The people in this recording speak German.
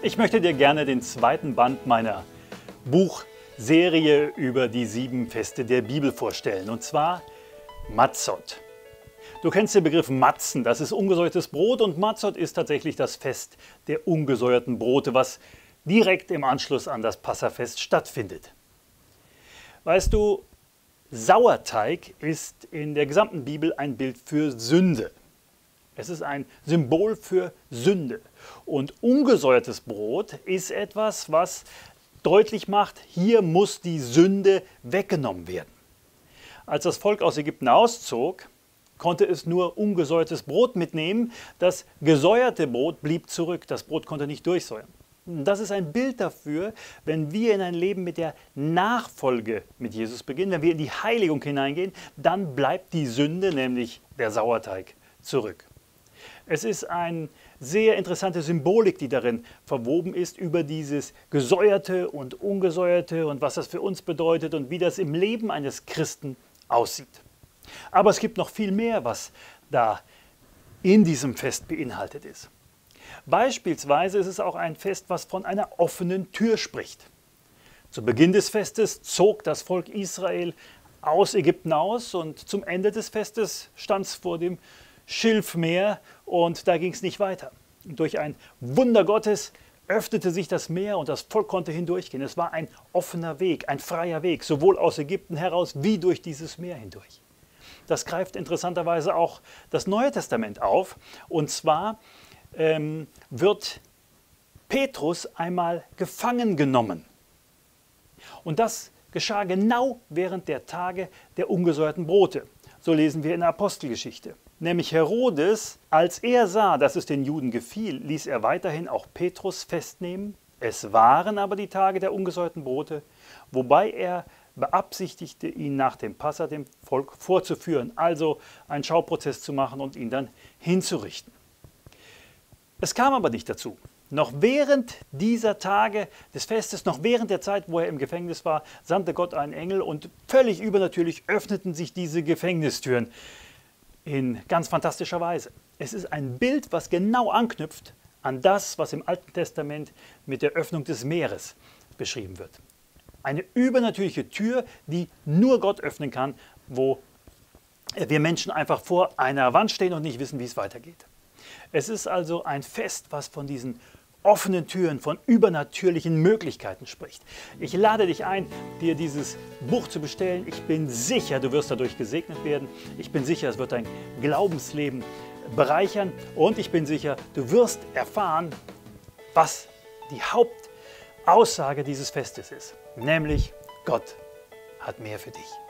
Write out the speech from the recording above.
Ich möchte dir gerne den zweiten Band meiner Buchserie über die 7 Feste der Bibel vorstellen, und zwar Matzot. Du kennst den Begriff Matzen, das ist ungesäuertes Brot, und Matzot ist tatsächlich das Fest der ungesäuerten Brote, was direkt im Anschluss an das Passafest stattfindet. Weißt du, Sauerteig ist in der gesamten Bibel ein Bild für Sünde. Es ist ein Symbol für Sünde. Und ungesäuertes Brot ist etwas, was deutlich macht, hier muss die Sünde weggenommen werden. Als das Volk aus Ägypten auszog, konnte es nur ungesäuertes Brot mitnehmen. Das gesäuerte Brot blieb zurück. Das Brot konnte nicht durchsäuern. Das ist ein Bild dafür, wenn wir in ein Leben mit der Nachfolge mit Jesus beginnen, wenn wir in die Heiligung hineingehen, dann bleibt die Sünde, nämlich der Sauerteig, zurück. Es ist eine sehr interessante Symbolik, die darin verwoben ist, über dieses Gesäuerte und Ungesäuerte und was das für uns bedeutet und wie das im Leben eines Christen aussieht. Aber es gibt noch viel mehr, was da in diesem Fest beinhaltet ist. Beispielsweise ist es auch ein Fest, was von einer offenen Tür spricht. Zu Beginn des Festes zog das Volk Israel aus Ägypten aus und zum Ende des Festes stand es vor dem Schilfmeer und da ging es nicht weiter. Durch ein Wunder Gottes öffnete sich das Meer und das Volk konnte hindurchgehen. Es war ein offener Weg, ein freier Weg, sowohl aus Ägypten heraus wie durch dieses Meer hindurch. Das greift interessanterweise auch das Neue Testament auf, und zwar wird Petrus einmal gefangen genommen. Und das geschah genau während der Tage der ungesäuerten Brote. So lesen wir in der Apostelgeschichte. Nämlich Herodes, als er sah, dass es den Juden gefiel, ließ er weiterhin auch Petrus festnehmen. Es waren aber die Tage der ungesäuerten Brote, wobei er beabsichtigte, ihn nach dem Passa dem Volk vorzuführen, also einen Schauprozess zu machen und ihn dann hinzurichten. Es kam aber nicht dazu. Noch während dieser Tage des Festes, noch während der Zeit, wo er im Gefängnis war, sandte Gott einen Engel und völlig übernatürlich öffneten sich diese Gefängnistüren in ganz fantastischer Weise. Es ist ein Bild, was genau anknüpft an das, was im Alten Testament mit der Öffnung des Meeres beschrieben wird. Eine übernatürliche Tür, die nur Gott öffnen kann, wo wir Menschen einfach vor einer Wand stehen und nicht wissen, wie es weitergeht. Es ist also ein Fest, was von diesen offenen Türen, von übernatürlichen Möglichkeiten spricht. Ich lade dich ein, dir dieses Buch zu bestellen. Ich bin sicher, du wirst dadurch gesegnet werden. Ich bin sicher, es wird dein Glaubensleben bereichern. Und ich bin sicher, du wirst erfahren, was die Hauptaussage dieses Festes ist. Nämlich, Gott hat mehr für dich.